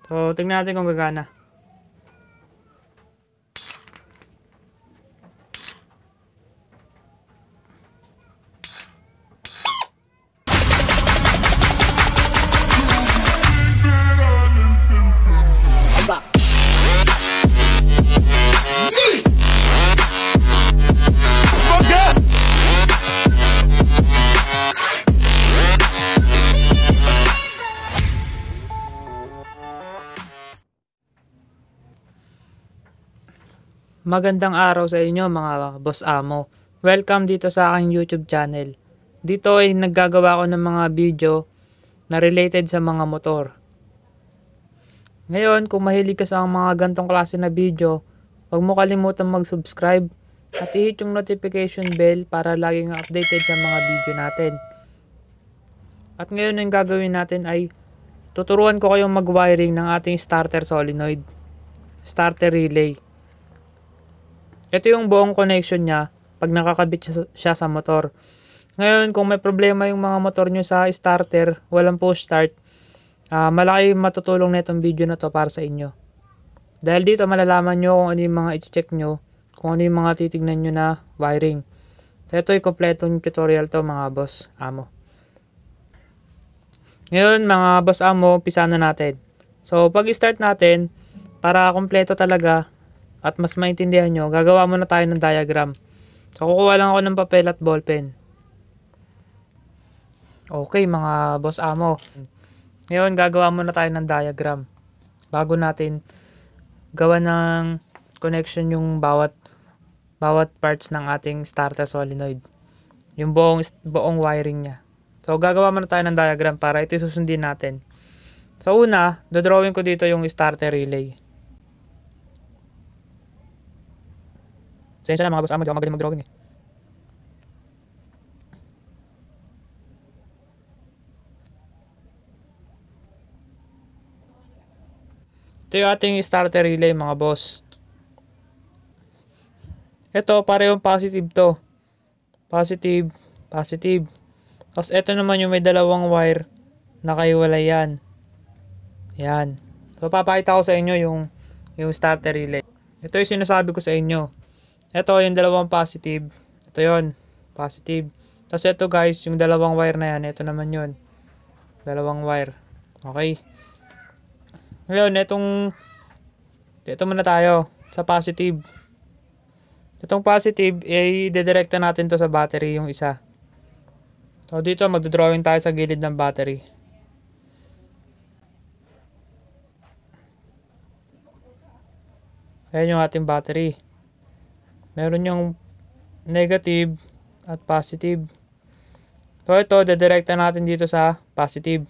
So, tingnan natin kung gagana. Magandang araw sa inyo mga boss amo. Welcome dito sa aking YouTube channel. Dito ay naggagawa ko ng mga video na related sa mga motor. Ngayon, kung mahilig ka sa mga gantong klase na video, huwag mo kalimutan mag-subscribe at i-hit yung notification bell para laging updated sa mga video natin. At ngayon yung gagawin natin ay tuturuan ko kayong mag-wiring ng ating starter solenoid, starter relay. Ito yung buong connection niya pag nakakabit siya sa motor. Ngayon, kung may problema yung mga motor nyo sa starter, walang push start, malaki matutulong na itong video na to para sa inyo. Dahil dito malalaman nyo kung ano yung mga i-check nyo, kung ano yung mga titignan nyo na wiring. Ito yung kompletong tutorial to mga boss amo. Ngayon mga boss amo, umpisa na natin. So pag i-start natin, para kompleto talaga, at mas maintindihan nyo, gagawa muna tayo ng diagram. So kukuha lang ako ng papel at ballpen. Okay mga boss amo. Ngayon gagawa muna tayo ng diagram bago natin gawa ng connection yung bawat parts ng ating starter solenoid. Yung buong wiring niya. So gagawa muna tayo ng diagram para ito susundin natin. So una, dodrawing ko dito yung starter relay. Sensya na mga boss amo, di ako magaling mag-drawing eh. Ito yung ating starter relay mga boss. Ito, parehong positive to. Positive, positive. Tapos ito naman yung may dalawang wire, nakahiwalay yan. Yan. So papakita ko sa inyo yung starter relay. Ito yung sinasabi ko sa inyo. Ito yung dalawang positive. Ito yon, positive. Tapos ito guys, yung dalawang wire na yan. Ito naman yun. Dalawang wire. Okay. Ngayon, ito muna tayo sa positive. Itong positive, i-dedirecta natin to sa battery yung isa. So dito, magdodrawing tayo sa gilid ng battery. Ayan yung ating battery. Meron yung negative at positive. So ito, dedirekta natin dito sa positive.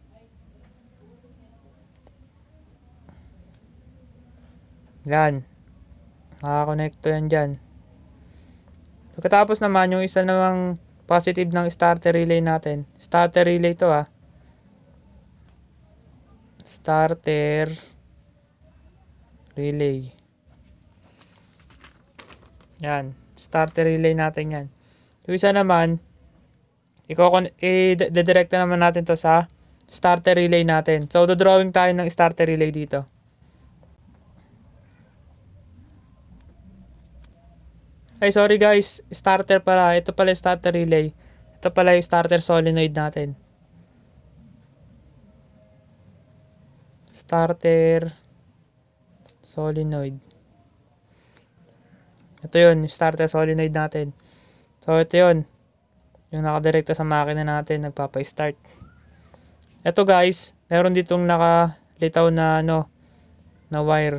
Yan. Makakonect to yan dyan. Pagkatapos naman, yung isa namang positive ng starter relay natin. Starter relay to Starter relay. Yan. Starter relay natin yan. Yung isa naman, i-dedirekta naman natin to sa starter relay natin. So, dodrawing tayo ng starter relay dito. Ay, sorry guys. Starter pala. Ito pala yung starter relay. Ito pala yung starter solenoid natin. Starter solenoid. Ito yun, yung starter solenoid natin. So, ito yun. Yung nakadirekta sa makina natin, nagpapa-start. Ito guys, meron ditong nakalitaw na na wire.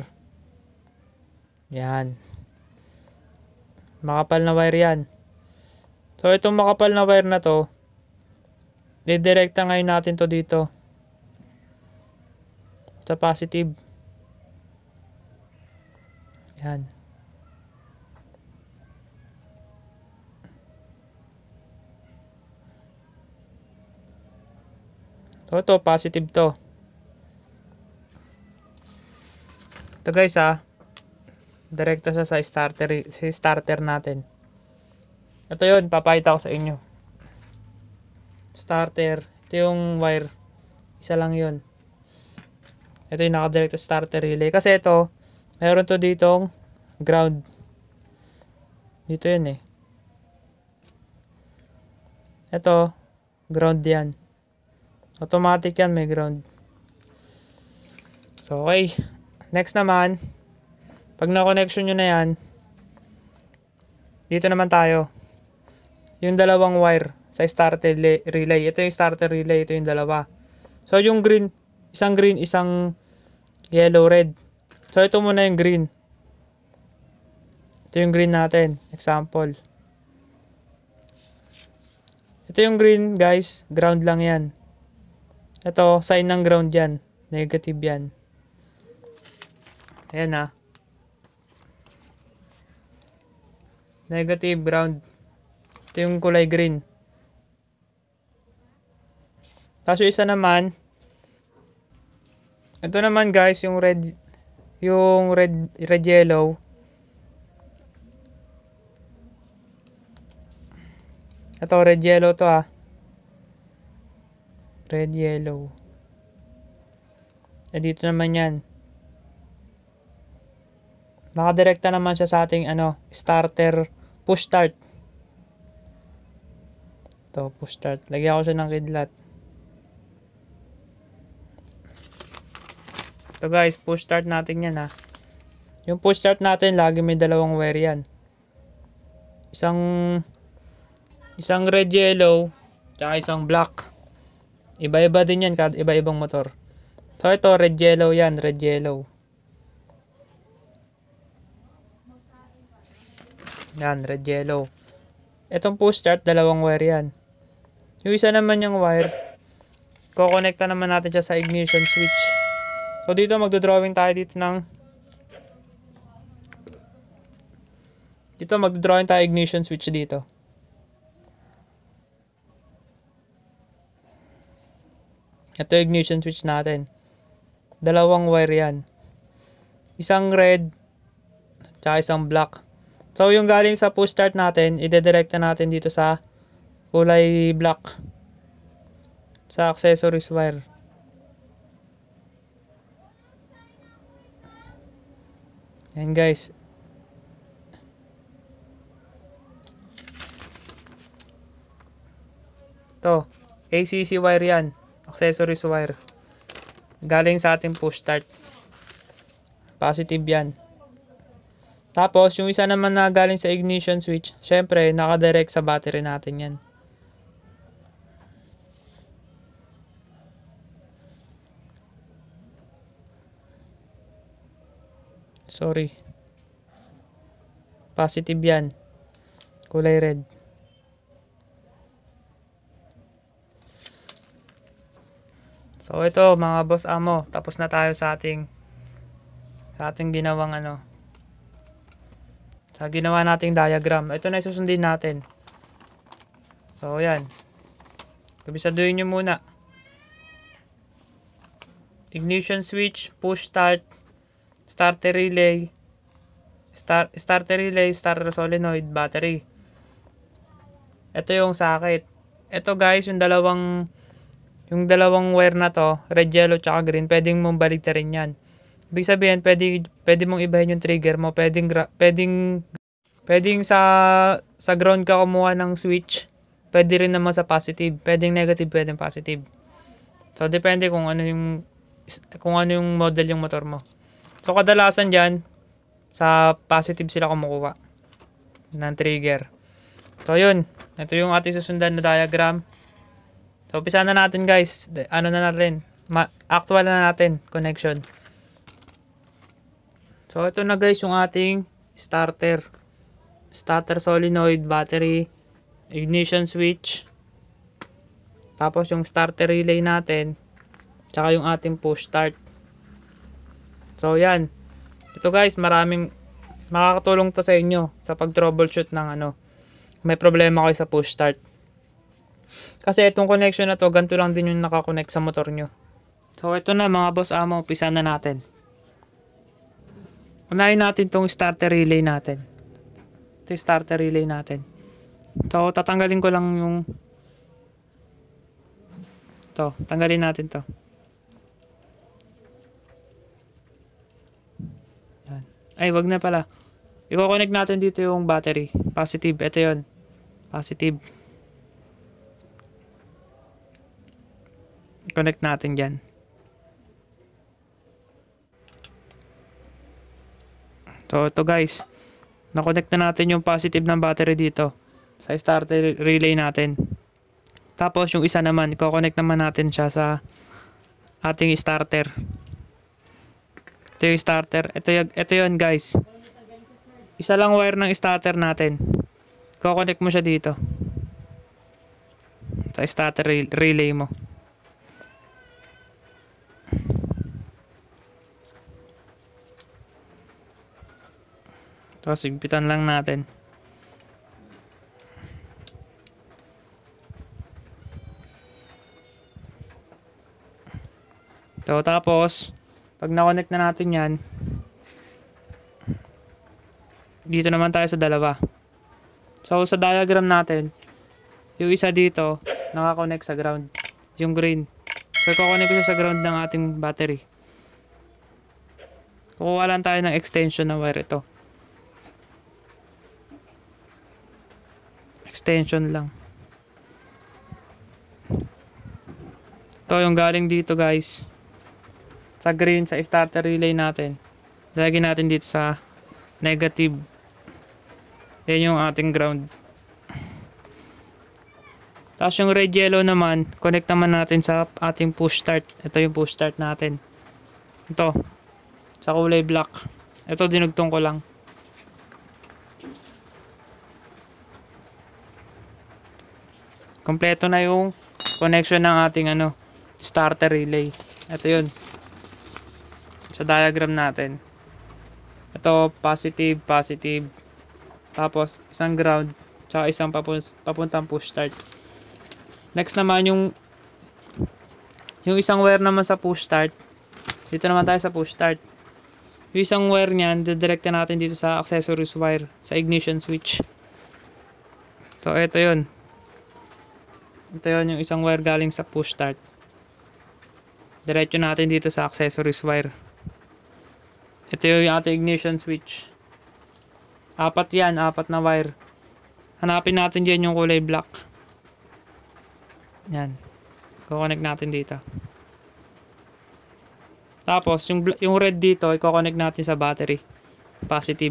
Yan. Makapal na wire yan. So, itong makapal na wire na to, didirekta ngayon natin to dito. Sa positive. Yan. So, ito, positive to. Ito guys direkta siya sa starter natin. Ito yun, papakita ko sa inyo. Starter, ito yung wire. Isa lang yun. Ito yung nakadirect sa starter relay. Kasi ito, meron to ditong ground. Dito yun eh. Ito, ground yan. Automatic yan, may ground. So, okay. Next naman, pag na-connection nyo na yan, dito naman tayo. Yung dalawang wire sa starter relay. Ito yung starter relay, ito yung dalawa. So, yung green, isang yellow, red. So, ito muna yung green. Ito yung green natin. Example. Ito yung green, guys. Ground lang yan. Ito, sign ng ground yan. Negative yan. Ayan ha. Negative ground. Ito yung kulay green. Tapos yung isa naman, ito naman guys, yung red yellow. Ito red yellow to ah. Red yellow. Eh dito naman yan. Nakadirekta naman siya sa ating starter push start. Ito push start. Lagyan ko siya ng kidlat. Ito guys, push start natin yan ha. Yung push start natin, lagi may dalawang wire yan. Isang red yellow, tsaka isang black. Iba-iba din yan, iba-ibang motor. So ito, red yellow yan, red yellow. Yan, red yellow. Itong push start, dalawang wire yan. Yung isa naman yung wire, kukonekta naman natin siya sa ignition switch. So dito magdodrawing tayo magdodrawing tayo ignition switch dito. Ito yung ignition switch natin. Dalawang wire yan. Isang red, tsaka isang black. So yung galing sa push start natin, idedirekta natin dito sa kulay black. Sa accessories wire. Ayan guys. Ito, ACC wire yan. Accessories wire. Galing sa ating push start. Positive yan. Tapos, yung isa naman na galing sa ignition switch, syempre, nakadirect sa battery natin yan. Sorry. Positive yan. Kulay red. So ito mga boss amo, tapos na tayo sa ating ginawang sa ginawa nating diagram. Ito na susundin natin. So yan. Kabisaduhin nyo muna. Ignition switch, push start, starter relay, starter solenoid, battery. Ito yung socket. Ito guys, yung dalawang wire na to, red, yellow, tsaka green, pwedeng mong baligtarin yan. Ibig sabihin, pwede mong ibahin yung trigger mo, pwedeng sa ground ka kumuha ng switch, pwede rin naman sa positive, pwedeng negative, pwedeng positive. So, depende kung ano yung model yung motor mo. So, kadalasan dyan, sa positive sila kumukuha ng trigger. So, yun. Ito yung ating susundan na diagram. So, umpisa na natin guys. Actual na natin connection. So, ito na guys yung ating starter solenoid, battery, ignition switch. Tapos yung starter relay natin. Tsaka yung ating push start. So, yan. Ito guys, makakatulong to sa inyo sa pag-troubleshoot ng may problema kayo sa push start. Kasi itong connection na to, ganito lang din yung nakakonect sa motor nyo. So ito na mga boss amo, umpisa na natin. Unahin natin itong starter relay natin. Ito yung starter relay natin. So tatanggalin ko lang tanggalin natin to. Ay, wag na pala. I-connect natin dito yung battery. Positive. Ito yun. Positive. Connect natin dyan. So, ito guys. Na-connect na natin yung positive ng battery dito. Sa starter relay natin. Tapos, yung isa naman. I-connect naman natin siya sa ating starter. Ito yung starter. Ito yun guys. Isa lang wire ng starter natin. I-connect mo siya dito. Sa starter relay mo. Tapos higpitan lang natin. So, tapos pag na-connect na natin yan, dito naman tayo sa dalawa. So, sa diagram natin, yung isa dito naka-connect sa ground, yung green. So, kukunin ko siya sa ground ng ating battery. Kukuha lang tayo ng extension na wire ito. Extension lang. Ito yung galing dito guys. Sa green, sa starter relay natin. Lagyan natin dito sa negative. Yan yung ating ground. Tapos yung red yellow naman, connect naman natin sa ating push start. Ito yung push start natin. Ito. Sa kulay black. Ito dinugtong ko lang. Kompleto na yung connection ng ating starter relay. Ito yun. Sa diagram natin. Ito positive, positive. Tapos isang ground, tsaka isang papuntang push start. Next naman yung isang wire naman sa push start. Dito naman tayo sa push start. Yung isang wire niyan, didirekta natin dito sa accessories wire, sa ignition switch. So ito yun. Ito yun yung isang wire galing sa push start. Diretso natin dito sa accessories wire. Ito yung ating ignition switch. Apat yan, apat na wire. Hanapin natin dyan yung kulay black. Yan. Kukonect natin dito. Tapos, yung red dito, i-connect natin sa battery. Positive.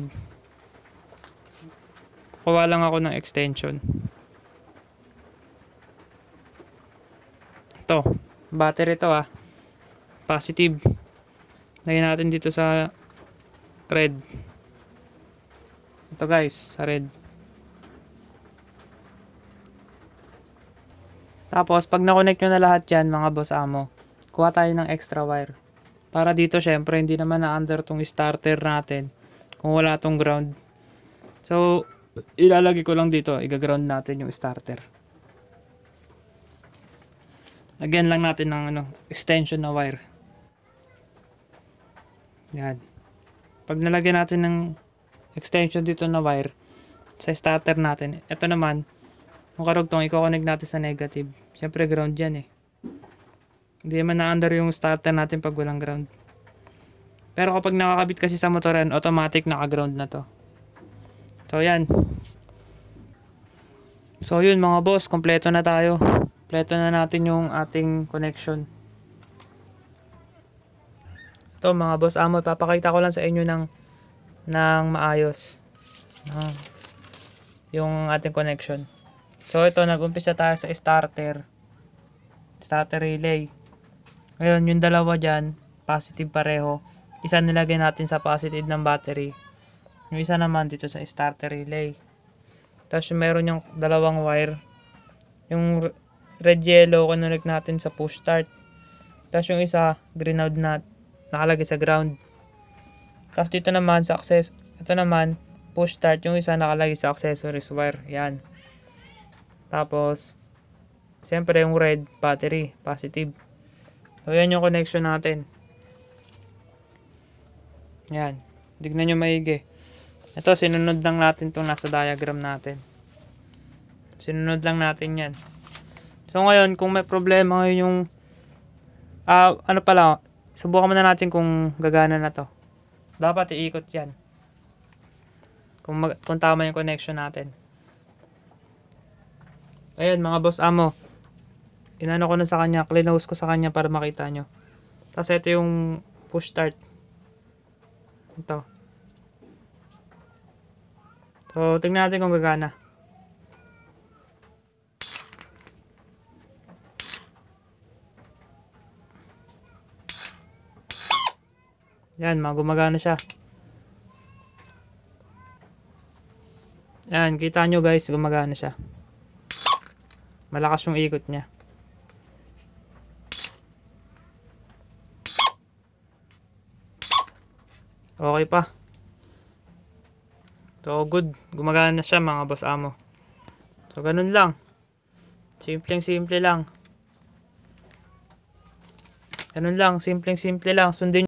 Kuha lang ako ng extension. Ito. Battery to Positive. Lagyan natin dito sa red. Ito guys, sa red. Tapos, pag na-connect nyo na lahat yan, mga boss amo, kuha tayo ng extra wire. Para dito, syempre, hindi naman na-under tong starter natin kung wala tong ground. So, ilalagay ko lang dito, i-ground natin yung starter. Lagyan lang natin ng extension na wire. Yan. Pag nalagyan natin ng extension dito na wire sa starter natin, ito naman, yung karugtong, i-connect natin sa negative. Siyempre ground yan Hindi naman na-under yung starter natin pag walang ground. Pero kapag nakakabit kasi sa motoran, automatic naka-ground na to. So yan. So yun mga boss, kompleto na tayo. Kompleto na natin yung ating connection. Ito mga boss amo, papakita ko lang sa inyo ng maayos. Yung ating connection. So ito, nag-umpisa tayo sa starter relay. Ngayon yung dalawa dyan, positive pareho. Isa nilagay natin sa positive ng battery. Yung isa naman dito sa starter relay. Tapos meron yung dalawang wire. Yung red yellow connect natin sa push start. Tapos yung isa green out na nakalagay sa ground. Tapos dito naman sa ito naman push start, yung isa nakalagay sa accessories wire. Yan. Tapos siyempre yung red battery, positive. So yan yung connection natin. Yan. Tignan nyo maigi. Ito sinunod lang natin itong nasa diagram natin. Sinunod lang natin yan. So ngayon kung may problema ngayon yung subukan muna natin kung gagana na to. Dapat iikot yan. kung tama yung connection natin. Ayun mga boss amo, inano ko na sa kanya, clinose ko sa kanya para makita nyo. Tapos ito yung push start. Ito. So tingnan natin kung gagana. Yan, gumagana siya. Yan, kita nyo guys, gumagana siya. Malakas yung ikot niya. Okay pa. So good, gumagana na siya mga boss amo. So ganun lang. Simple lang. Ganun lang, simple lang. Sundin